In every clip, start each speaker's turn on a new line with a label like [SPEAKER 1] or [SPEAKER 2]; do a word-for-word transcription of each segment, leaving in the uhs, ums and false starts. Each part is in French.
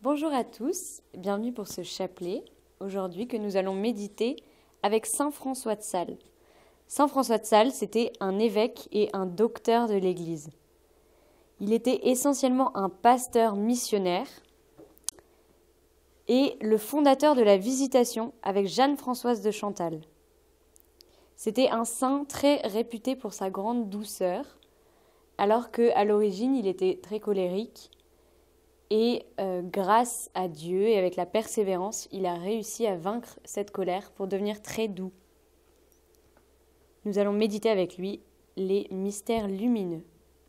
[SPEAKER 1] Bonjour à tous, bienvenue pour ce chapelet, aujourd'hui que nous allons méditer avec Saint François de Sales. Saint François de Sales, c'était un évêque et un docteur de l'Église. Il était essentiellement un pasteur missionnaire et le fondateur de la Visitation avec Jeanne-Françoise de Chantal. C'était un saint très réputé pour sa grande douceur, alors qu'à l'origine il était très colérique. Et euh, grâce à Dieu et avec la persévérance, il a réussi à vaincre cette colère pour devenir très doux. Nous allons méditer avec lui les mystères lumineux.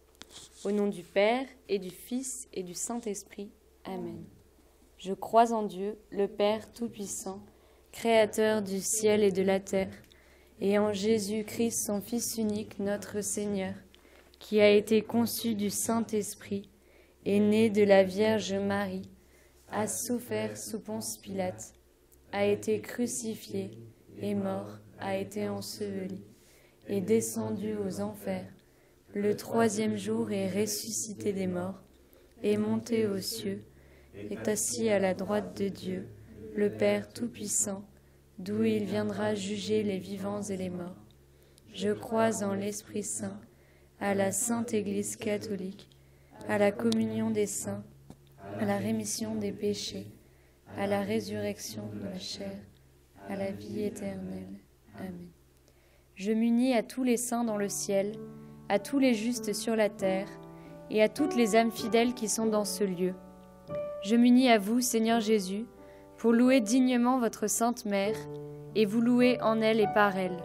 [SPEAKER 1] Au nom du Père et du Fils et du Saint-Esprit. Amen. Je crois en Dieu, le Père Tout-Puissant, Créateur du ciel et de la terre, et en Jésus-Christ, son Fils unique, notre Seigneur, qui a été conçu du Saint-Esprit, est né de la Vierge Marie, a souffert sous Ponce Pilate, a été crucifié, est mort, a été enseveli, est descendu aux enfers. Le troisième jour est ressuscité des morts, est monté aux cieux, est assis à la droite de Dieu, le Père Tout-Puissant, d'où il viendra juger les vivants et les morts. Je crois en l'Esprit Saint, à la Sainte Église catholique, à la communion des saints, à la rémission des péchés, à la résurrection de la chair, à la vie éternelle. Amen. Je m'unis à tous les saints dans le ciel, à tous les justes sur la terre, et à toutes les âmes fidèles qui sont dans ce lieu. Je m'unis à vous, Seigneur Jésus, pour louer dignement votre Sainte Mère, et vous louer en elle et par elle.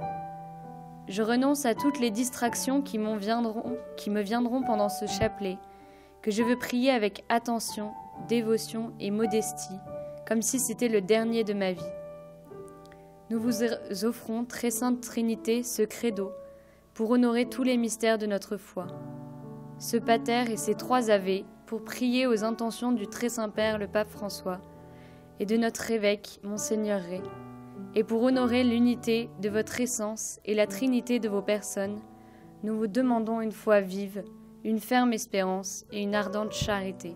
[SPEAKER 1] Je renonce à toutes les distractions qui, m'en viendront, qui me viendront pendant ce chapelet, que je veux prier avec attention, dévotion et modestie, comme si c'était le dernier de ma vie. Nous vous offrons, très sainte Trinité, ce credo, pour honorer tous les mystères de notre foi. Ce pater et ses trois ave, pour prier aux intentions du très Saint-Père, le Pape François, et de notre évêque, Monseigneur Ré, et pour honorer l'unité de votre essence et la trinité de vos personnes, nous vous demandons une foi vive, une ferme espérance et une ardente charité.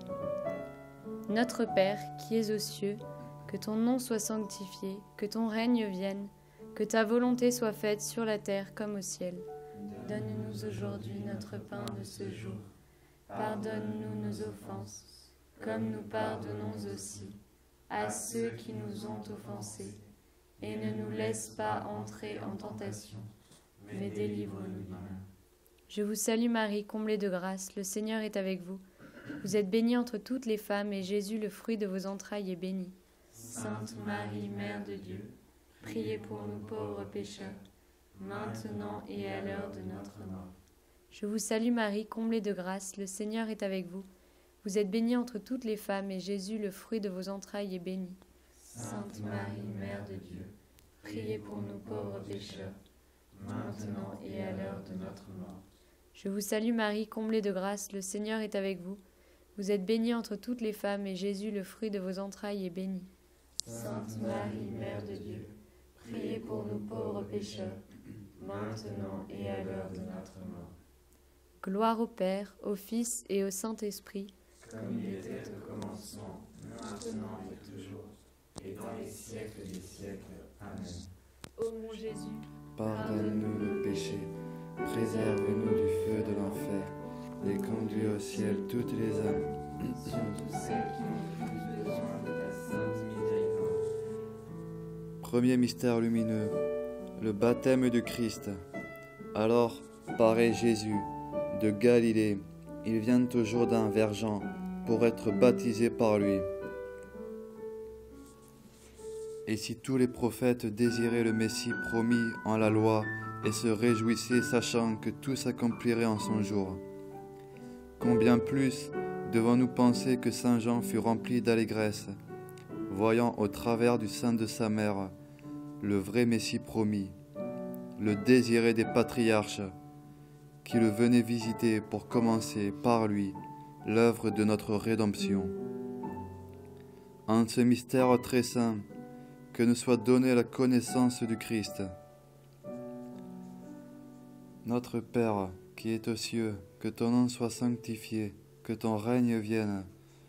[SPEAKER 1] Notre Père, qui es aux cieux, que ton nom soit sanctifié, que ton règne vienne, que ta volonté soit faite sur la terre comme au ciel. Donne-nous aujourd'hui notre pain de ce jour. Pardonne-nous nos offenses, comme nous pardonnons aussi à ceux qui nous ont offensés. Et ne nous laisse pas entrer en tentation, mais délivre-nous du mal. Je vous salue Marie, comblée de grâce, le Seigneur est avec vous. Vous êtes bénie entre toutes les femmes, et Jésus, le fruit de vos entrailles, est béni. Sainte Marie, Mère de Dieu, priez pour nous pauvres pécheurs, maintenant et à l'heure de notre mort. Je vous salue Marie, comblée de grâce, le Seigneur est avec vous. Vous êtes bénie entre toutes les femmes, et Jésus, le fruit de vos entrailles, est béni. Sainte Marie, Mère de Dieu, priez pour nous pauvres pécheurs, maintenant et à l'heure de notre mort. Je vous salue Marie, comblée de grâce, le Seigneur est avec vous. Vous êtes bénie entre toutes les femmes, et Jésus, le fruit de vos entrailles, est béni. Sainte Marie, Mère de Dieu, priez pour nous pauvres pécheurs, maintenant et à l'heure de notre mort. Gloire au Père, au Fils et au Saint-Esprit,
[SPEAKER 2] comme il était au commencement, maintenant et toujours, et dans les siècles des siècles. Amen.
[SPEAKER 1] Ô mon Jésus,
[SPEAKER 2] pardonne-nous nos péchés, préserve-nous du feu de l'enfer, et conduis au ciel toutes les âmes, surtout celles qui ont le plus besoin de ta sainte miséricorde. Premier mystère lumineux, le baptême de Christ. Alors paraît Jésus de Galilée, il vient au Jourdain vers Jean pour être baptisé par lui. Et si tous les prophètes désiraient le Messie promis en la loi et se réjouissaient sachant que tout s'accomplirait en son jour, combien plus devons-nous penser que Saint Jean fut rempli d'allégresse, voyant au travers du sein de sa mère le vrai Messie promis, le désiré des patriarches, qui le venaient visiter pour commencer par lui l'œuvre de notre rédemption. En ce mystère très saint, que nous soit donnée la connaissance du Christ. Notre Père, qui es aux cieux, que ton nom soit sanctifié, que ton règne vienne,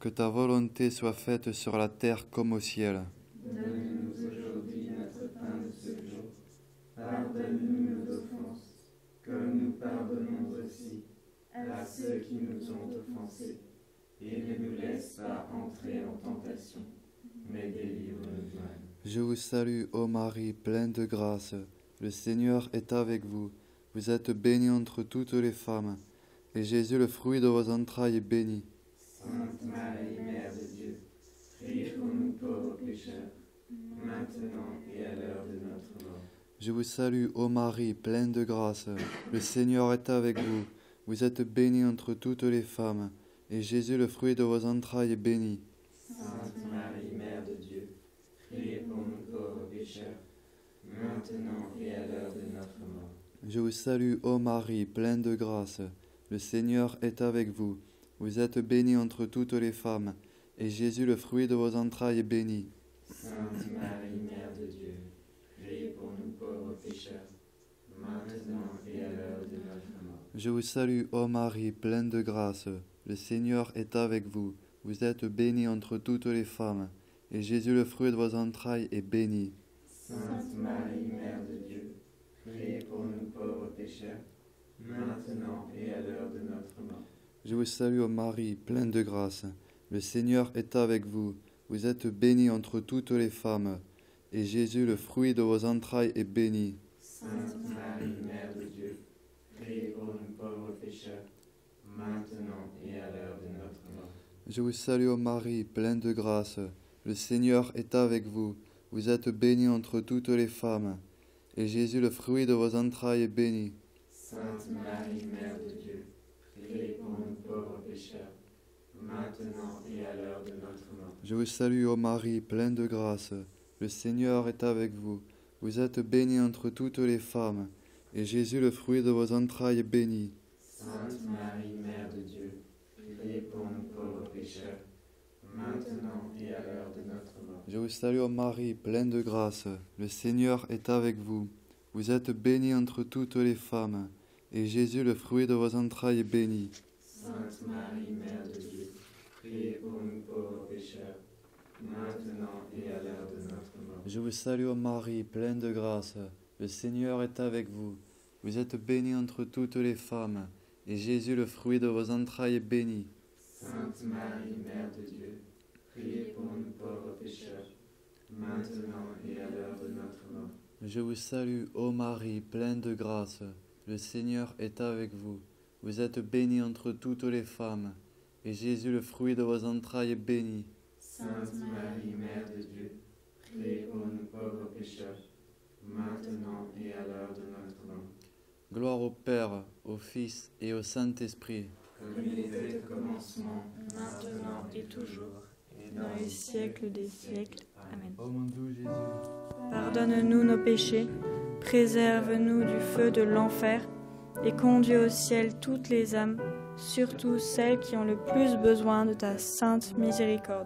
[SPEAKER 2] que ta volonté soit faite sur la terre comme au ciel.
[SPEAKER 3] Donne-nous aujourd'hui notre pain de ce jour. Pardonne-nous nos offenses, comme nous pardonnons aussi à ceux qui nous ont offensés. Et ne nous laisse pas entrer en tentation, mais délivre-nous du mal.
[SPEAKER 2] Je vous salue, ô Marie, pleine de grâce. Le Seigneur est avec vous. Vous êtes bénie entre toutes les femmes, et Jésus, le fruit de vos entrailles, est béni.
[SPEAKER 3] Sainte Marie, Mère de Dieu, prie pour nous pauvres pécheurs, maintenant et à l'heure de notre mort.
[SPEAKER 2] Je vous salue, ô Marie, pleine de grâce. Le Seigneur est avec vous. Vous êtes bénie entre toutes les femmes, et Jésus, le fruit de vos entrailles, est béni.
[SPEAKER 3] Sainte Marie, Mère de Dieu, prie pour nous pauvres pécheurs, maintenant et à l'heure de notre mort.
[SPEAKER 2] Je vous salue, ô Marie, pleine de grâce. Le Seigneur est avec vous. Vous êtes bénie entre toutes les femmes, et Jésus, le fruit de vos entrailles, est béni.
[SPEAKER 3] Sainte Marie, Mère de Dieu, prie pour nous pauvres pécheurs, maintenant et à l'heure de notre mort.
[SPEAKER 2] Je vous salue, ô Marie, pleine de grâce. Le Seigneur est avec vous. Vous êtes bénie entre toutes les femmes, et Jésus, le fruit de vos entrailles, est béni.
[SPEAKER 3] Sainte Marie, Mère de Dieu, prie pour nous pauvres pécheurs, maintenant et à l'heure de notre mort.
[SPEAKER 2] Je vous salue, ô Marie, pleine de grâce. Le Seigneur est avec vous. Vous êtes bénie entre toutes les femmes, et Jésus, le fruit de vos entrailles, est béni.
[SPEAKER 3] Sainte Marie, Mère de Dieu, prie pour nous pauvres pécheurs, maintenant et à l'heure de notre mort.
[SPEAKER 2] Je vous salue, ô Marie, pleine de grâce. Le Seigneur est avec vous. Vous êtes bénie entre toutes les femmes, et Jésus, le fruit de vos entrailles, est béni.
[SPEAKER 3] Sainte Marie, Mère de Dieu, prie pour nous pauvres pécheurs, maintenant et à l'heure de notre mort.
[SPEAKER 2] Je vous salue, ô Marie, pleine de grâce. Le Seigneur est avec vous. Vous êtes bénie entre toutes les femmes, et Jésus, le fruit de vos entrailles, est béni.
[SPEAKER 3] Sainte Marie, Mère de Dieu, prie pour nous pauvres pécheurs, maintenant et à l'heure de notre mort.
[SPEAKER 2] Je vous salue, ô Marie, pleine de grâce. Le Seigneur est avec vous. Vous êtes bénie entre toutes les femmes, et Jésus, le fruit de vos entrailles, est béni.
[SPEAKER 3] Sainte Marie, Mère de Dieu, priez pour nous pauvres pécheurs, maintenant et à l'heure de notre mort.
[SPEAKER 2] Je vous salue, ô Marie, pleine de grâce. Le Seigneur est avec vous. Vous êtes bénie entre toutes les femmes, et Jésus, le fruit de vos entrailles, est béni.
[SPEAKER 3] Sainte Marie, Mère de Dieu, priez pour nous pauvres pécheurs, maintenant et à l'heure de notre mort.
[SPEAKER 2] Je vous salue, ô Marie, pleine de grâce. Le Seigneur est avec vous. Vous êtes bénie entre toutes les femmes, et Jésus, le fruit de vos entrailles, est béni.
[SPEAKER 3] Sainte Marie, Mère de Dieu, priez pour nous pauvres pécheurs, maintenant et à l'heure de notre mort.
[SPEAKER 2] Gloire au Père, au Fils et au Saint-Esprit.
[SPEAKER 3] Comme il était au commencement, maintenant et toujours, et
[SPEAKER 4] dans les siècles des siècles. Amen.
[SPEAKER 2] Ô mon doux Jésus,
[SPEAKER 4] Pardonne-nous nos péchés, préserve-nous du feu de l'enfer, et conduis au ciel toutes les âmes, surtout celles qui ont le plus besoin de ta sainte miséricorde.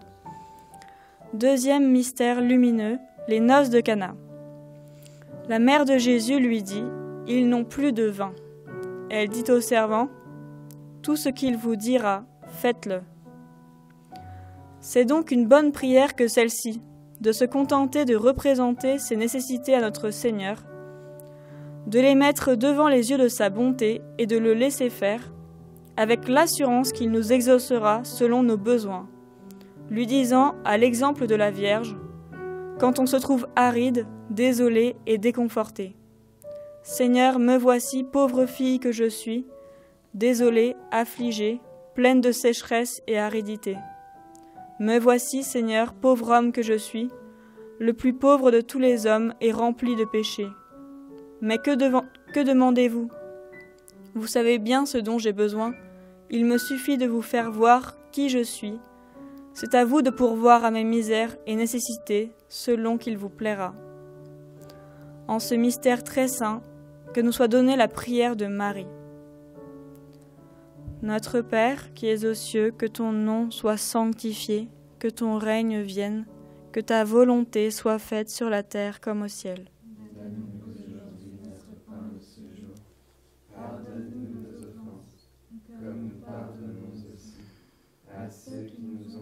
[SPEAKER 4] Deuxième mystère lumineux, les noces de Cana. La mère de Jésus lui dit, « Ils n'ont plus de vin. » Elle dit aux servants, « Tout ce qu'il vous dira, faites-le. » C'est donc une bonne prière que celle-ci, de se contenter de représenter ses nécessités à notre Seigneur, de les mettre devant les yeux de sa bonté et de le laisser faire, avec l'assurance qu'il nous exaucera selon nos besoins, lui disant, à l'exemple de la Vierge, quand on se trouve aride, désolé et déconforté, « Seigneur, me voici, pauvre fille que je suis, désolée, affligée, pleine de sécheresse et aridité. Me voici, Seigneur, pauvre homme que je suis, le plus pauvre de tous les hommes et rempli de péchés. Mais que, devant, que demandez-vous? Vous savez bien ce dont j'ai besoin. Il me suffit de vous faire voir qui je suis. C'est à vous de pourvoir à mes misères et nécessités selon qu'il vous plaira. » En ce mystère très saint, que nous soit donnée la prière de Marie. Notre Père, qui es aux cieux, que ton nom soit sanctifié, que ton règne vienne, que ta volonté soit faite sur la terre comme au ciel.
[SPEAKER 3] Donne-nous aujourd'hui notre pain de ce jour. Pardonne-nous nos offenses, comme nous pardonnons aussi à ceux qui nous ont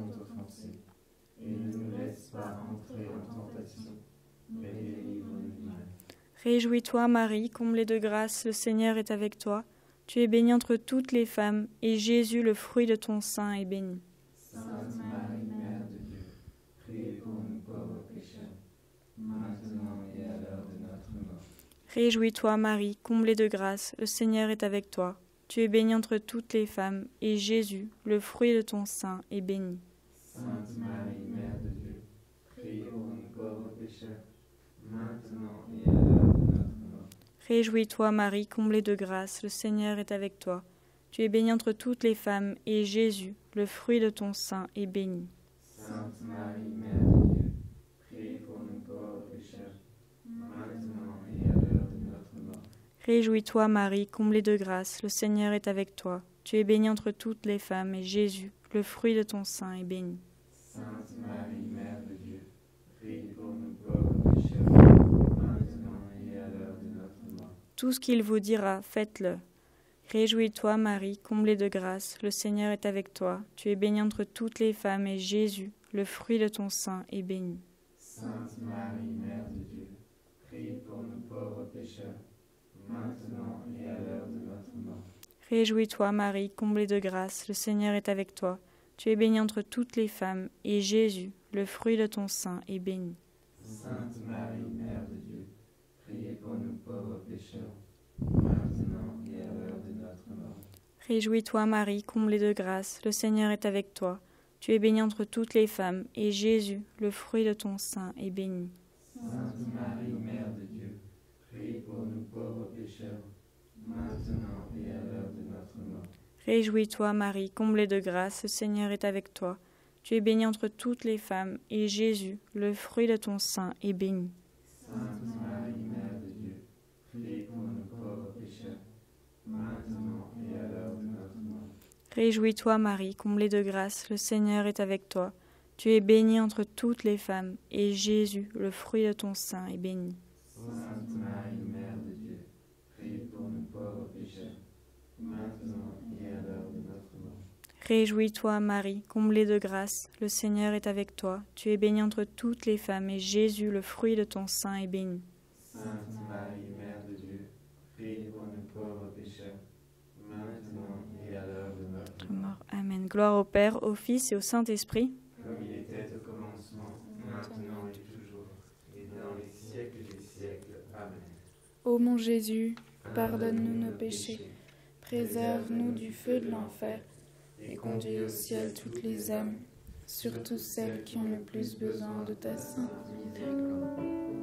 [SPEAKER 3] offensés. Et ne nous laisse pas entrer en tentation, mais délivre-nous du mal.
[SPEAKER 4] Réjouis-toi, Marie, comblée de grâce, le Seigneur est avec toi. Tu es bénie entre toutes les femmes, et Jésus, le fruit de ton sein, est béni.
[SPEAKER 3] Sainte Marie, Mère de Dieu, priez pour nous pauvres pécheurs, maintenant et à l'heure de notre mort.
[SPEAKER 4] Réjouis-toi, Marie, comblée de grâce, le Seigneur est avec toi. Tu es bénie entre toutes les femmes, et Jésus, le fruit de ton sein, est béni.
[SPEAKER 3] Sainte Marie, Mère de Dieu, priez pour nous pauvres pécheurs, maintenant et à l'heure de notre mort.
[SPEAKER 4] Réjouis-toi, Marie, comblée de grâce, le Seigneur est avec toi. Tu es bénie entre toutes les femmes, et Jésus, le fruit de ton sein, est béni.
[SPEAKER 3] Sainte Marie, Mère de Dieu, priez pour nous pauvres pécheurs, maintenant et à l'heure de notre mort.
[SPEAKER 4] Réjouis-toi, Marie, comblée de grâce, le Seigneur est avec toi. Tu es bénie entre toutes les femmes, et Jésus, le fruit de ton sein, est béni.
[SPEAKER 3] Sainte Marie, Mère de Dieu, priez pour nous pauvres pécheurs, maintenant et à l'heure de notre mort.
[SPEAKER 4] Tout ce qu'il vous dira, faites-le. Réjouis-toi, Marie, comblée de grâce, le Seigneur est avec toi. Tu es bénie entre toutes les femmes, et Jésus, le fruit de ton sein, est béni.
[SPEAKER 3] Sainte Marie, Mère de Dieu, priez pour nous pauvres pécheurs, maintenant et à l'heure de notre mort.
[SPEAKER 4] Réjouis-toi, Marie, comblée de grâce, le Seigneur est avec toi. Tu es bénie entre toutes les femmes, et Jésus, le fruit de ton sein, est béni.
[SPEAKER 3] Sainte Marie, Mère de Dieu, priez pour nous pauvres pécheurs, maintenant et à l'heure de notre mort.
[SPEAKER 4] Réjouis-toi, Marie, comblée de grâce, le Seigneur est avec toi. Tu es bénie entre toutes les femmes, et Jésus, le fruit de ton sein, est béni.
[SPEAKER 3] Sainte Marie, Mère de Dieu, priez pour nous pauvres pécheurs, maintenant et à l'heure de notre mort.
[SPEAKER 4] Réjouis-toi, Marie, comblée de grâce, le Seigneur est avec toi. Tu es bénie entre toutes les femmes, et Jésus, le fruit de ton sein, est béni.
[SPEAKER 3] Sainte Marie, Mère de Dieu, priez pour nous pauvres pécheurs, maintenant et à l'heure de notre mort.
[SPEAKER 4] Réjouis-toi, Marie, comblée de grâce, le Seigneur est avec toi. Tu es bénie entre toutes les femmes, et Jésus, le fruit de ton sein, est béni.
[SPEAKER 3] Sainte Marie, Mère de Dieu, priez pour nous pauvres pécheurs, maintenant et à l'heure de notre mort.
[SPEAKER 4] Réjouis-toi, Marie, comblée de grâce, le Seigneur est avec toi. Tu es bénie entre toutes les femmes, et Jésus, le fruit de ton sein, est béni.
[SPEAKER 3] Sainte Marie, Mère de Dieu, priez pour nous pauvres pécheurs, maintenant et à l'heure de notre mort.
[SPEAKER 4] Amen. Gloire au Père, au Fils et au Saint-Esprit.
[SPEAKER 3] Comme il était au commencement, maintenant et toujours, et dans les siècles des siècles. Amen.
[SPEAKER 5] Ô mon Jésus, pardonne-nous nos péchés, préserve-nous du feu de l'enfer, et conduis au ciel toutes les âmes, surtout celles qui ont le plus besoin de ta sainte miséricorde.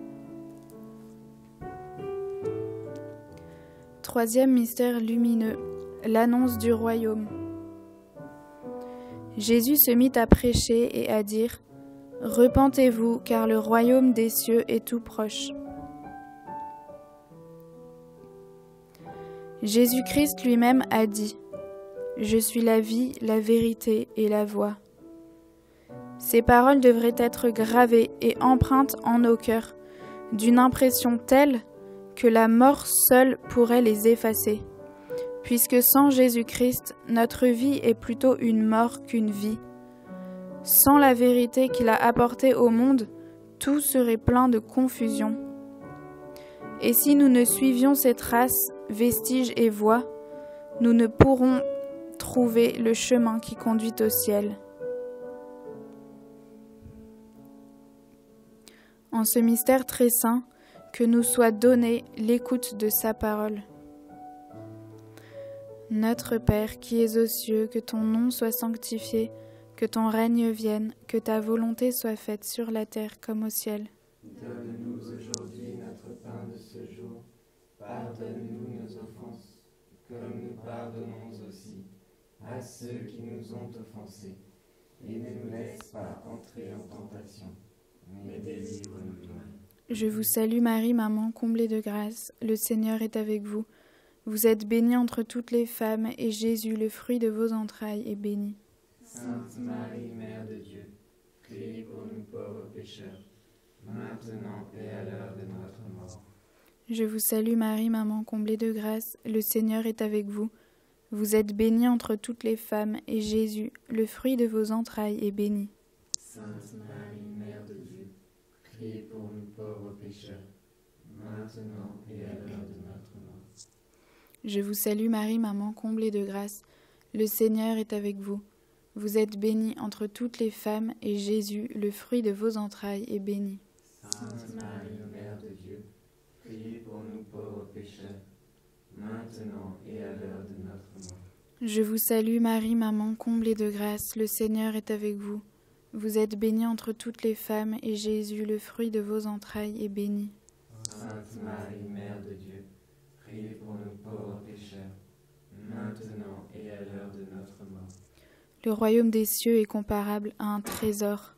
[SPEAKER 5] Troisième mystère lumineux, l'annonce du royaume. Jésus se mit à prêcher et à dire « Repentez-vous, car le royaume des cieux est tout proche. » Jésus-Christ lui-même a dit « Je suis la vie, la vérité et la voie. » Ces paroles devraient être gravées et empreintes en nos cœurs, d'une impression telle que la mort seule pourrait les effacer, puisque sans Jésus-Christ, notre vie est plutôt une mort qu'une vie. Sans la vérité qu'il a apportée au monde, tout serait plein de confusion. Et si nous ne suivions ces traces, vestiges et voies, nous ne pourrons trouver le chemin qui conduit au ciel. En ce mystère très saint, que nous soit donnée l'écoute de sa parole. Notre Père qui es aux cieux, que ton nom soit sanctifié, que ton règne vienne, que ta volonté soit faite sur la terre comme au ciel.
[SPEAKER 3] Donne-nous aujourd'hui notre pain de ce jour. Pardonne-nous nos offenses, comme nous pardonnons aussi à ceux qui nous ont offensés. Et ne nous laisse pas entrer en tentation, mais délivre-nous du mal.
[SPEAKER 5] Je vous salue Marie, maman comblée de grâce, le Seigneur est avec vous. Vous êtes bénie entre toutes les femmes, et Jésus, le fruit de vos entrailles, est béni.
[SPEAKER 3] Sainte Marie, Mère de Dieu, priez pour nous pauvres pécheurs, maintenant et à l'heure de notre mort.
[SPEAKER 5] Je vous salue Marie, maman comblée de grâce, le Seigneur est avec vous. Vous êtes bénie entre toutes les femmes, et Jésus, le fruit de vos entrailles, est béni.
[SPEAKER 3] Sainte Marie, Mère de Dieu, priez pour nous pauvres pécheurs, maintenant et à l'heure de notre mort.
[SPEAKER 5] Je vous salue Marie, maman comblée de grâce. Le Seigneur est avec vous. Vous êtes bénie entre toutes les femmes, et Jésus, le fruit de vos entrailles, est béni.
[SPEAKER 3] Sainte Marie, Mère de Dieu, priez pour nous pauvres pécheurs, maintenant et à l'heure de notre mort.
[SPEAKER 5] Je vous salue Marie, maman comblée de grâce. Le Seigneur est avec vous. Vous êtes bénie entre toutes les femmes, et Jésus, le fruit de vos entrailles, est béni.
[SPEAKER 3] Sainte Marie, Mère de Dieu, priez pour nous pauvres pécheurs, maintenant et à l'heure de notre mort.
[SPEAKER 5] Le royaume des cieux est comparable à un trésor.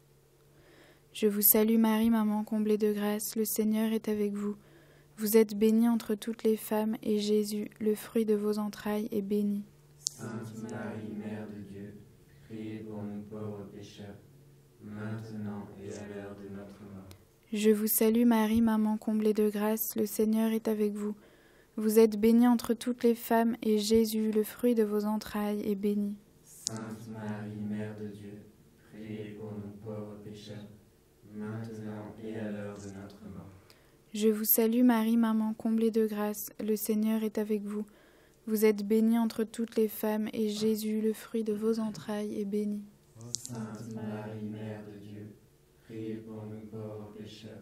[SPEAKER 5] Je vous salue Marie, maman comblée de grâce, le Seigneur est avec vous. Vous êtes bénie entre toutes les femmes, et Jésus, le fruit de vos entrailles, est béni.
[SPEAKER 3] Sainte Marie, Mère de Dieu, priez pour nous pauvres pécheurs, maintenant et à l'heure de notre mort.
[SPEAKER 5] Je vous salue Marie, maman comblée de grâce, le Seigneur est avec vous. Vous êtes bénie entre toutes les femmes, et Jésus, le fruit de vos entrailles, est béni.
[SPEAKER 3] Sainte Marie, Mère de Dieu, priez pour nous pauvres pécheurs, maintenant et à l'heure de notre mort.
[SPEAKER 5] Je vous salue Marie, maman comblée de grâce, le Seigneur est avec vous. Vous êtes bénie entre toutes les femmes, et Jésus, le fruit de vos entrailles, est béni.
[SPEAKER 3] Sainte Marie, Mère de Dieu, priez pour nous pauvres pécheurs,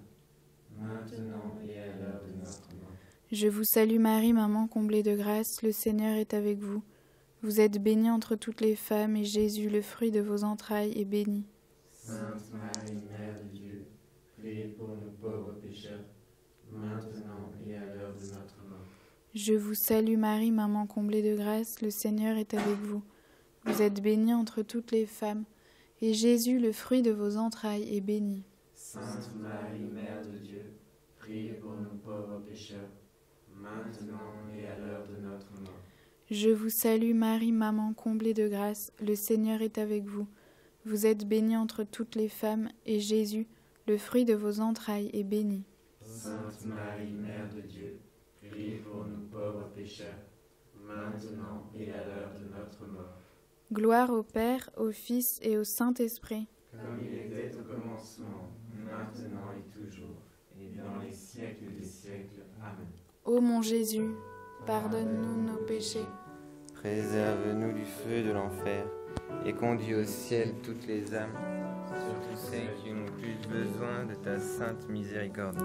[SPEAKER 3] maintenant et à l'heure de notre mort.
[SPEAKER 5] Je vous salue Marie, maman comblée de grâce, le Seigneur est avec vous. Vous êtes bénie entre toutes les femmes, et Jésus, le fruit de vos entrailles, est béni.
[SPEAKER 3] Sainte Marie, Mère de Dieu, priez pour nous pauvres pécheurs, maintenant et à l'heure de notre mort.
[SPEAKER 5] Je vous salue Marie, maman comblée de grâce, le Seigneur est avec vous. Vous êtes bénie entre toutes les femmes, et Jésus, le fruit de vos entrailles, est béni.
[SPEAKER 3] Sainte Marie, Mère de Dieu, priez pour nous pauvres pécheurs, maintenant et à l'heure de notre mort.
[SPEAKER 5] Je vous salue Marie, maman comblée de grâce, le Seigneur est avec vous. Vous êtes bénie entre toutes les femmes, et Jésus, le fruit de vos entrailles, est béni.
[SPEAKER 3] Sainte Marie, Mère de Dieu, priez pour nous pauvres pécheurs, maintenant et à l'heure de notre mort.
[SPEAKER 5] Gloire au Père, au Fils et au Saint-Esprit.
[SPEAKER 3] Comme il était au commencement, maintenant et toujours, et dans les siècles des siècles. Amen.
[SPEAKER 5] Ô mon Jésus, pardonne-nous nos péchés,
[SPEAKER 6] préserve-nous du feu de l'enfer, et conduis au ciel toutes les âmes, surtout celles qui ont plus besoin de ta sainte miséricorde.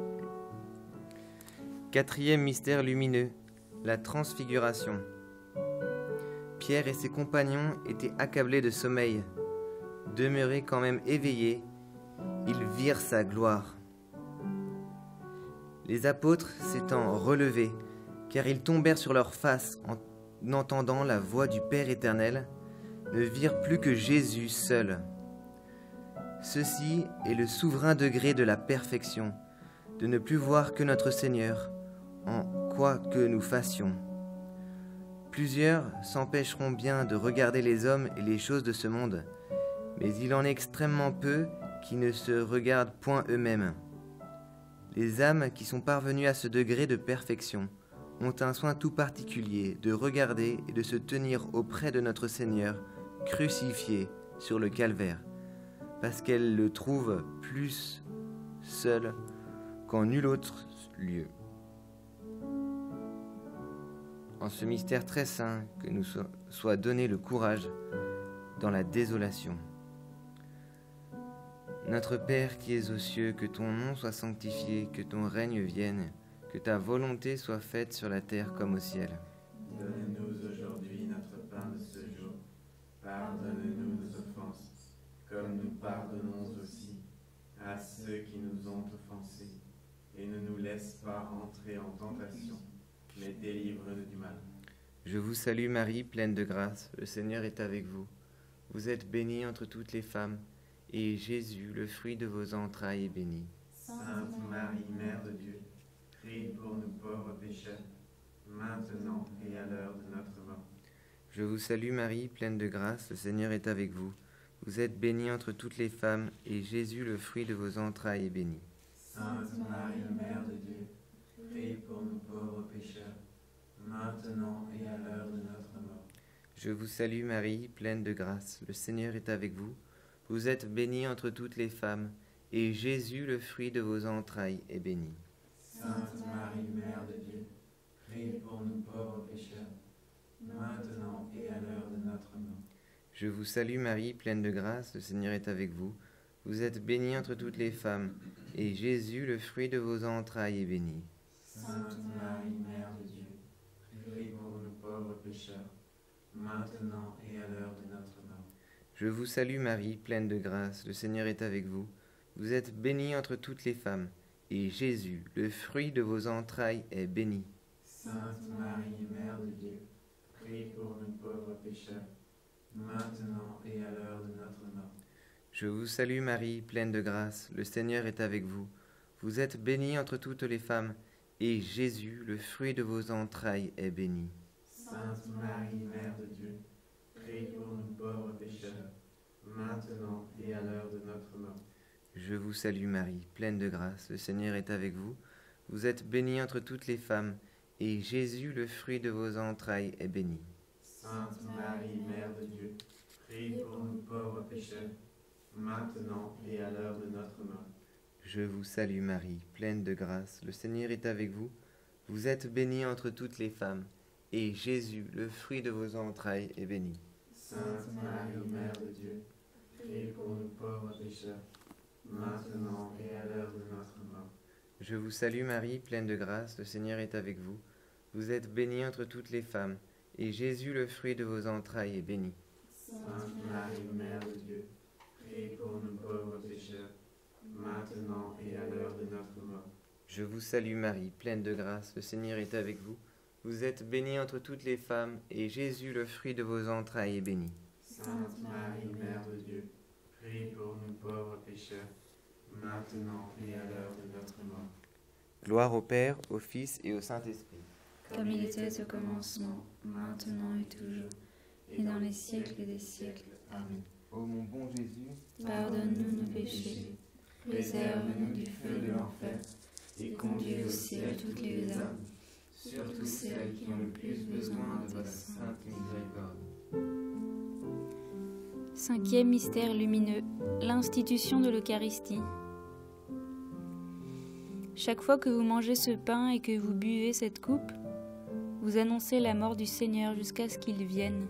[SPEAKER 6] Quatrième mystère lumineux, la transfiguration. Pierre et ses compagnons étaient accablés de sommeil. Demeurés quand même éveillés, ils virent sa gloire. Les apôtres s'étant relevés, car ils tombèrent sur leur face en entendant la voix du Père éternel, ne virent plus que Jésus seul. Ceci est le souverain degré de la perfection, de ne plus voir que notre Seigneur, en quoi que nous fassions. Plusieurs s'empêcheront bien de regarder les hommes et les choses de ce monde, mais il en est extrêmement peu qui ne se regardent point eux-mêmes. Les âmes qui sont parvenues à ce degré de perfection ont un soin tout particulier de regarder et de se tenir auprès de notre Seigneur crucifié sur le calvaire, parce qu'elles le trouvent plus seul qu'en nul autre lieu. En ce mystère très saint, que nous so- soit donné le courage dans la désolation. Notre Père qui es aux cieux, que ton nom soit sanctifié, que ton règne vienne, que ta volonté soit faite sur la terre comme au ciel.
[SPEAKER 3] Donne-nous aujourd'hui notre pain de ce jour. Pardonne-nous nos offenses, comme nous pardonnons aussi à ceux qui nous ont offensés. Et ne nous laisse pas entrer en tentation, mais délivre-nous du mal.
[SPEAKER 6] Je vous salue Marie, pleine de grâce, le Seigneur est avec vous. Vous êtes bénie entre toutes les femmes, et Jésus, le fruit de vos entrailles, est béni.
[SPEAKER 3] Sainte Marie, Mère de Dieu, prie pour nous pauvres pécheurs, maintenant et à l'heure de notre mort.
[SPEAKER 6] Je vous salue Marie, pleine de grâce, le Seigneur est avec vous. Vous êtes bénie entre toutes les femmes, et Jésus, le fruit de vos entrailles, est béni.
[SPEAKER 3] Sainte Marie, Mère de Dieu, prie pour nous pauvres pécheurs, maintenant et à l'heure de notre mort.
[SPEAKER 6] Je vous salue Marie, pleine de grâce, le Seigneur est avec vous. Vous êtes bénie entre toutes les femmes, et Jésus, le fruit de vos entrailles, est béni.
[SPEAKER 3] Sainte Marie, Mère de Dieu, prie pour nous pauvres pécheurs, maintenant et à l'heure de notre mort.
[SPEAKER 6] Je vous salue Marie, pleine de grâce, le Seigneur est avec vous. Vous êtes bénie entre toutes les femmes, et Jésus, le fruit de vos entrailles, est béni.
[SPEAKER 3] Sainte Marie, Mère de Dieu, prie pour nous pauvres pécheurs, maintenant et à l'heure de notre mort.
[SPEAKER 6] Je vous salue Marie, pleine de grâce, le Seigneur est avec vous. Vous êtes bénie entre toutes les femmes, et Jésus, le fruit de vos entrailles, est béni.
[SPEAKER 3] Sainte Marie, Mère de Dieu, prie pour nous pauvres pécheurs, maintenant et à l'heure de notre mort.
[SPEAKER 6] Je vous salue Marie, pleine de grâce, le Seigneur est avec vous. Vous êtes bénie entre toutes les femmes, et Jésus, le fruit de vos entrailles, est béni.
[SPEAKER 3] Sainte Marie, Mère de Dieu, prie pour nous pauvres pécheurs, maintenant et à l'heure de notre mort.
[SPEAKER 6] Je vous salue Marie, pleine de grâce, le Seigneur est avec vous. Vous êtes bénie entre toutes les femmes, et Jésus, le fruit de vos entrailles, est béni.
[SPEAKER 3] Sainte Marie, Mère de Dieu, prie pour nous pauvres pécheurs, maintenant et à l'heure de notre mort.
[SPEAKER 6] Je vous salue Marie, pleine de grâce, le Seigneur est avec vous. Vous êtes bénie entre toutes les femmes, et Jésus, le fruit de vos entrailles, est béni.
[SPEAKER 3] Sainte Marie, Mère de Dieu, prie pour nous pauvres pécheurs, maintenant et à l'heure de notre mort.
[SPEAKER 6] Je vous salue Marie, pleine de grâce, le Seigneur est avec vous. Vous êtes bénie entre toutes les femmes, et Jésus, le fruit de vos entrailles, est béni.
[SPEAKER 3] Sainte Marie, Mère de Dieu, prie pour nous pauvres pécheurs, maintenant et à l'heure de notre mort.
[SPEAKER 6] Je vous salue Marie, pleine de grâce, le Seigneur est avec vous. Vous êtes bénie entre toutes les femmes, et Jésus, le fruit de vos entrailles, est béni.
[SPEAKER 3] Sainte Marie, Mère de Dieu, prie pour nous pauvres pécheurs, maintenant et à l'heure de notre mort.
[SPEAKER 6] Gloire au Père, au Fils et au Saint-Esprit.
[SPEAKER 5] Comme il était au commencement, maintenant et toujours, et dans les siècles des siècles. Amen.
[SPEAKER 6] Ô mon bon Jésus,
[SPEAKER 5] Pardonne-nous nos péchés, préserve-nous du feu de l'enfer, et conduis au ciel toutes les âmes, surtout celles qui ont le plus besoin de ta sainte miséricorde.
[SPEAKER 7] Cinquième mystère lumineux, l'institution de l'Eucharistie. Chaque fois que vous mangez ce pain et que vous buvez cette coupe, vous annoncez la mort du Seigneur jusqu'à ce qu'il vienne.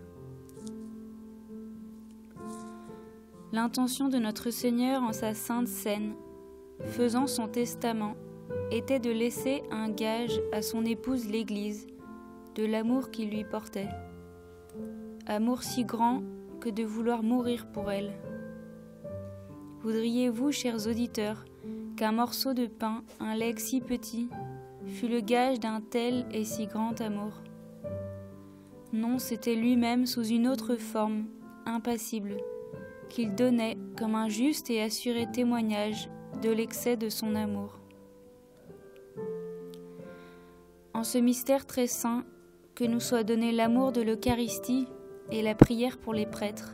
[SPEAKER 7] L'intention de notre Seigneur en sa sainte scène, faisant son testament, était de laisser un gage à son épouse l'Église de l'amour qu'il lui portait. Amour si grand que de vouloir mourir pour elle. Voudriez-vous, chers auditeurs, qu'un morceau de pain, un legs si petit, fût le gage d'un tel et si grand amour? Non, c'était lui-même sous une autre forme, impassible, qu'il donnait comme un juste et assuré témoignage de l'excès de son amour. En ce mystère très saint, que nous soit donné l'amour de l'Eucharistie et la prière pour les prêtres.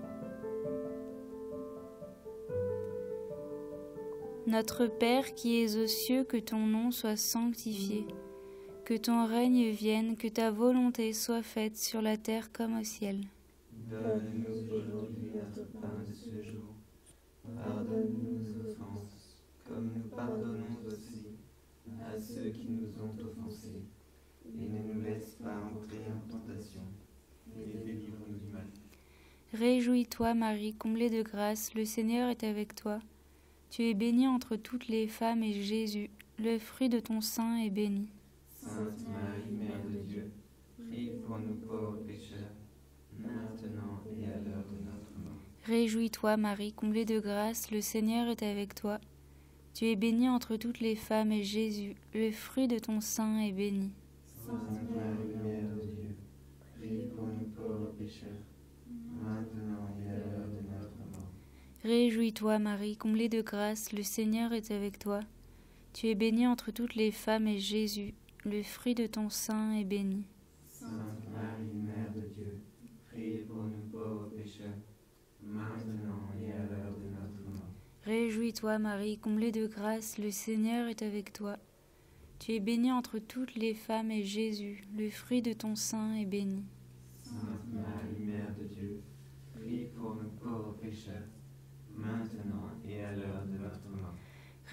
[SPEAKER 7] Notre Père qui es aux cieux, que ton nom soit sanctifié, que ton règne vienne, que ta volonté soit faite sur la terre comme au ciel.
[SPEAKER 3] Donne-nous aujourd'hui notre pain de ce jour. Pardonne-nous nos offenses, comme nous pardonnons aussi à ceux qui nous ont offensés. Et ne nous laisse pas entrer en tentation, mais délivre-nous du mal.
[SPEAKER 7] Réjouis-toi, Marie, comblée de grâce, le Seigneur est avec toi. Tu es bénie entre toutes les femmes, et Jésus, le fruit de ton sein, est béni.
[SPEAKER 3] Sainte Marie, Mère de Dieu, prie pour nous pauvres pécheurs, maintenant et à l'heure de notre mort.
[SPEAKER 7] Réjouis-toi, Marie, comblée de grâce, le Seigneur est avec toi. Tu es bénie entre toutes les femmes, et Jésus, le fruit de ton sein, est béni.
[SPEAKER 3] Sainte Marie, Mère de Dieu, prie pour nous pauvres pécheurs, maintenant et à l'heure de notre mort.
[SPEAKER 7] Réjouis-toi, Marie, comblée de grâce, le Seigneur est avec toi. Tu es bénie entre toutes les femmes, et Jésus, le fruit de ton sein, est béni.
[SPEAKER 3] Sainte Marie, Mère de Dieu, prie pour nous pauvres pécheurs, maintenant et à l'heure de notre mort.
[SPEAKER 7] Réjouis-toi, Marie, comblée de grâce, le Seigneur est avec toi. Tu es bénie entre toutes les femmes, et Jésus, le fruit de ton sein, est béni.
[SPEAKER 3] Sainte Marie, Mère de Dieu, prie pour nous pauvres pécheurs,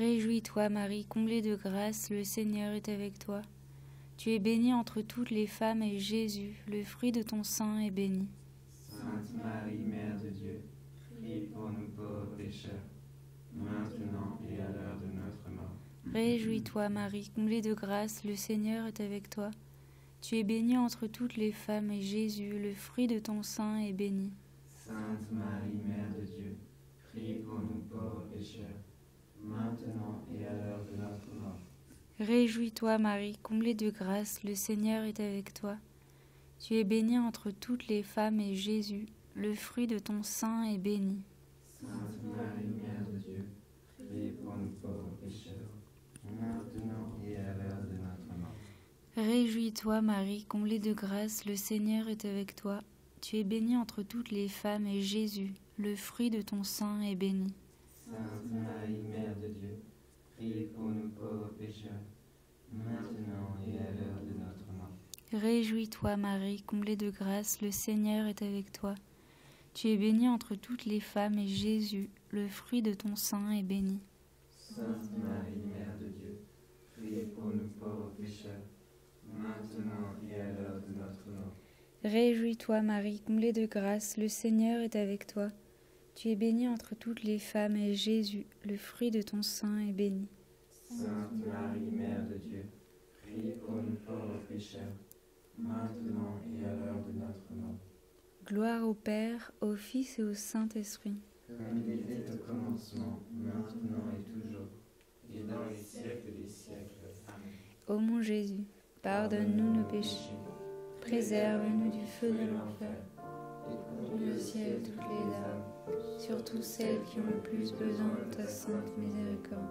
[SPEAKER 7] Réjouis-toi, Marie, comblée de grâce, le Seigneur est avec toi. Tu es bénie entre toutes les femmes, et Jésus, le fruit de ton sein, est béni.
[SPEAKER 3] Sainte Marie, Mère de Dieu, prie pour nous pauvres pécheurs, maintenant et à l'heure de notre mort.
[SPEAKER 7] Réjouis-toi, Marie, comblée de grâce, le Seigneur est avec toi. Tu es bénie entre toutes les femmes, et Jésus, le fruit de ton sein, est béni.
[SPEAKER 3] Sainte Marie, Mère de Dieu, prie pour nous pauvres pécheurs, maintenant et à l'heure de notre mort.
[SPEAKER 7] Réjouis-toi, Marie, comblée de grâce, le Seigneur est avec toi. Tu es bénie entre toutes les femmes, et Jésus, le fruit de ton sein, est béni.
[SPEAKER 3] Sainte Marie, Mère de Dieu, prie pour nous pauvres pécheurs, maintenant et à l'heure de notre mort.
[SPEAKER 7] Réjouis-toi, Marie, comblée de grâce, le Seigneur est avec toi. Tu es bénie entre toutes les femmes, et Jésus, le fruit de ton sein, est béni.
[SPEAKER 3] Sainte Marie, Mère de Dieu, prie pour nous pauvres pécheurs, maintenant et à l'heure de notre mort.
[SPEAKER 7] Réjouis-toi, Marie, comblée de grâce, le Seigneur est avec toi. Tu es bénie entre toutes les femmes, et Jésus, le fruit de ton sein, est béni.
[SPEAKER 3] Sainte Marie, Mère de Dieu, prie pour nous pauvres pécheurs, maintenant et à l'heure de notre mort.
[SPEAKER 7] Réjouis-toi, Marie, comblée de grâce, le Seigneur est avec toi. Tu es bénie entre toutes les femmes, et Jésus, le fruit de ton sein, est béni.
[SPEAKER 3] Sainte Marie, Mère de Dieu, prie pour nous pauvres pécheurs, maintenant et à l'heure de notre mort.
[SPEAKER 7] Gloire au Père, au Fils et au Saint-Esprit.
[SPEAKER 3] Comme il était au commencement, maintenant et toujours, et dans les siècles des siècles. Amen.
[SPEAKER 7] Ô mon Jésus, pardonne-nous nos péchés, préserve-nous du feu de l'enfer, et conduis au ciel toutes les âmes, surtout celles qui ont le plus besoin de ta sainte miséricorde.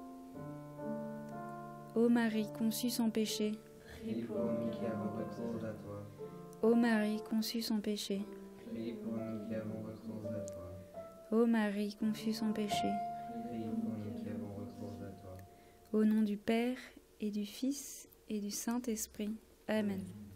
[SPEAKER 7] Ô Marie, conçue sans péché,
[SPEAKER 3] Prie pour nous qui avons recours à toi.
[SPEAKER 7] ô Marie, conçue sans péché,
[SPEAKER 3] Prie pour nous qui avons recours à toi.
[SPEAKER 7] ô Marie, conçue sans péché,
[SPEAKER 3] Prie pour nous qui avons recours à toi.
[SPEAKER 7] au nom du Père et du Fils et du Saint-Esprit. Amen.